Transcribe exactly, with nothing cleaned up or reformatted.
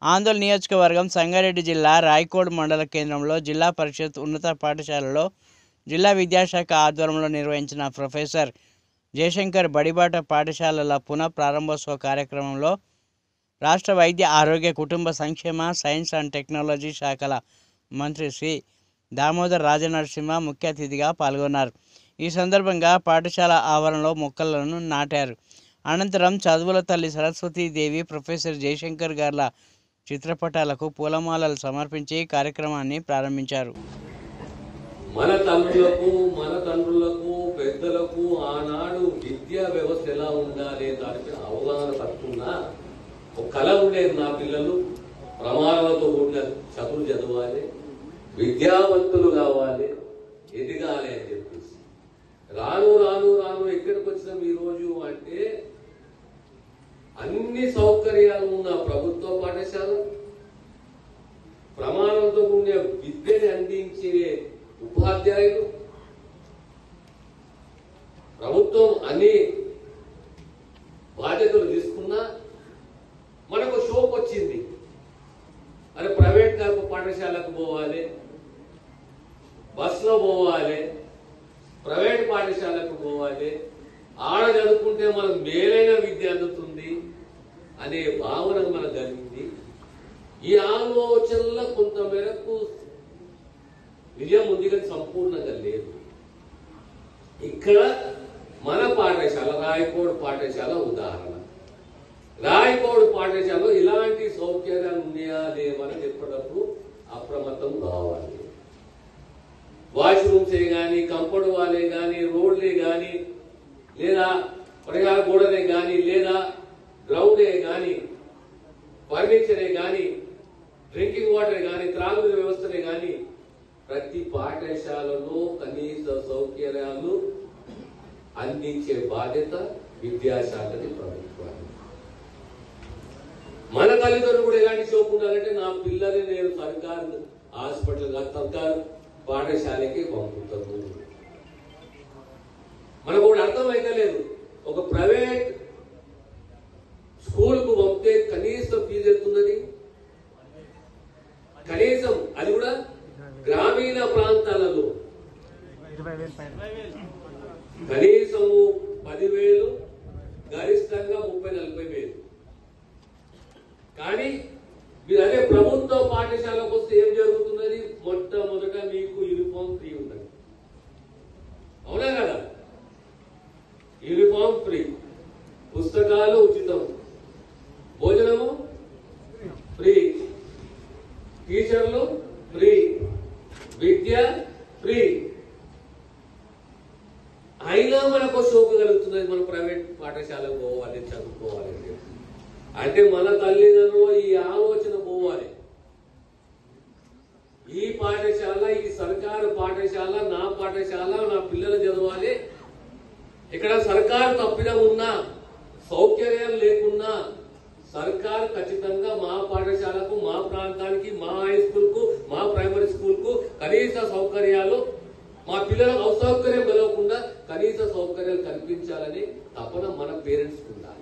ఆందోళన నియోజకవర్గం సంగారెడ్డి జిల్లా రాయకోడ్ మండల కేంద్రంలో జిల్లా పరిషత్ ఉన్నత పాఠశాలలో జిల్లా విద్యాశాఖ ఆధ్వర్యంలో నిర్వహించిన ప్రొఫెసర్ జయశంకర్ బడిబాట పాఠశాలల పునః ప్రారంభోత్సవ కార్యక్రమంలో రాష్ట్ర వైద్య ఆరోగ్య కుటుంబ సంక్షేమ సైన్స్ అండ్ టెక్నాలజీ శాఖల మంత్రి శ్రీ దామోదర్ రాజనరసింహ ముఖ్య అతిథిగా పాల్గొన్నారు. ఈ సందర్భంగా పాఠశాల ఆవరణలో మొక్కలను నాటారు. అనంతరం చదువుల తల్లి సరస్వతీదేవి ప్రొఫెసర్ జయశంకర్ గార్ల చిత్రపటాలకు పూలమాలలు సమర్పించి కార్యక్రమాన్ని ప్రారంభించారు. మన తండ్రులకు మన తండ్రులకు పెద్దలకు ఆనాడు విద్యా వ్యవస్థ ఎలా ఉండాలి దానిపై అవగాహన తక్కువ ఒక కళ ఉండేది. నా పిల్లలు ప్రమాణాలతో కూడిన చదువులు చదవాలి, విద్యావంతులు కావాలి, ఎదగాలి అని చెప్పేసి రాను రాను రాను ఎక్కడికి వచ్చినాం ఈ రోజు అంటే అన్ని సౌకర్యాలు ఉన్న ప్రభుత్వ పాఠశాల, ప్రమాణంతో ఉండే విద్యని అందించే ఉపాధ్యాయులు, ప్రభుత్వం అన్ని బాధ్యతలు తీసుకున్నా మనకు షోక్ వచ్చింది. అరే ప్రైవేట్ పాఠశాలకు పోవాలి, బస్సులో పోవాలి, ప్రైవేట్ పాఠశాలకు పోవాలి, ఆడ చదువుకుంటే మనకు మేలైన విద్య అందుతుంది అనే భావన మనకు కలిగింది. ఈ ఆలోచనలో కొంత మేరకు నిజం ఉంది కానీ సంపూర్ణంగా లేదు. ఇక్కడ మన పాఠశాల రాయకోడ్ పాఠశాల ఉదాహరణ. రాయకోడ్ పాఠశాలలో ఇలాంటి సౌకర్యాలు ఉన్నాయా లేవని చెప్పేటప్పుడు అప్రమత్తం కావాలి. వాష్రూమ్సే కానీ, కంపౌండ్ వాలే కానీ, రోడ్లే కానీ, లేదా పరిహార గోడలే కానీ, లేదా గ్రౌండే కానీ, ఫర్నిచరే కానీ, డ్రింకింగ్ వాటర్ కానీ, త్రాగునీరు వ్యవస్థనే కానీ ప్రతి పాఠశాలలో కనీస సౌకర్యాలు అందించే బాధ్యత విద్యాశాఖని ప్రభుత్వాన్ని. మన తల్లిదండ్రులు కూడా ఎలాంటి షోక్ ఉండాలంటే నా పిల్లల్ని నేను సర్కారు హాస్పిటల్ సర్కారు పాఠశాలకి పంపుతాను. మనకు కూడా అర్థమైతే లేదు. ఒక ప్రైవేట్ స్కూల్ కు పంపితే కనీసం ఫీజు ఎంతున్నది, కనీసం అది కూడా గ్రామీణ ప్రాంతాలలో కనీసము పదివేలు, గరిష్టంగా ముప్పై నలభై వేలు. కానీ మీరు అదే ప్రభుత్వ పాఠశాలకు వస్తే ఏం జరుగుతున్నది? మొట్టమొదట మీకు యూనిఫామ్ ఫ్రీ ఉన్నది. అవునా కదా? యూనిఫామ్ ఫ్రీ, పుస్తకాలు ఉచితం, భోజనము ఫ్రీ, టీచర్లు ఫ్రీ, విద్య ఫ్రీ. అయినా మనకు షోకు కలుగుతున్నది మన ప్రైవేట్ పాఠశాలకు పోవాలి, చదువుకోవాలి అంటే మన తల్లిదండ్రులు ఈ ఆలోచన పోవాలి. ఈ పాఠశాల, ఈ సర్కారు పాఠశాల నా పాఠశాల, నా పిల్లలు చదవాలి. ఇక్కడ సర్కారు తప్పిదం ఉన్నా, సౌకర్యాలు లేకున్నా సర్కారు ఖచ్చితంగా మా పాఠశాలకు, మా ప్రాంతానికి, మా హై స్కూల్ కు, మా ప్రైమరీ స్కూల్ కు కనీస సౌకర్యాలు, మా పిల్లలకు అసౌకర్యం కలగకుండా కనీస సౌకర్యాలు కల్పించాలని తపన మన పేరెంట్స్ ఉండాలి.